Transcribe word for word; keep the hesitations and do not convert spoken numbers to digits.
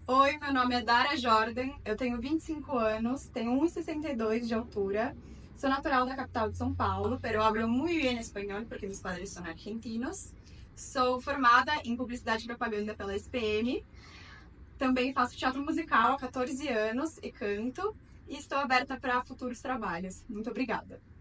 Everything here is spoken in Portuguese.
Oi, meu nome é Dara Jordan, eu tenho vinte e cinco anos, tenho um e sessenta e dois de altura, sou natural da capital de São Paulo, pero hablo muy bien espanhol porque meus padres são argentinos. Sou formada em Publicidade e Propaganda pela S P M, também faço teatro musical há quatorze anos e canto, e estou aberta para futuros trabalhos. Muito obrigada!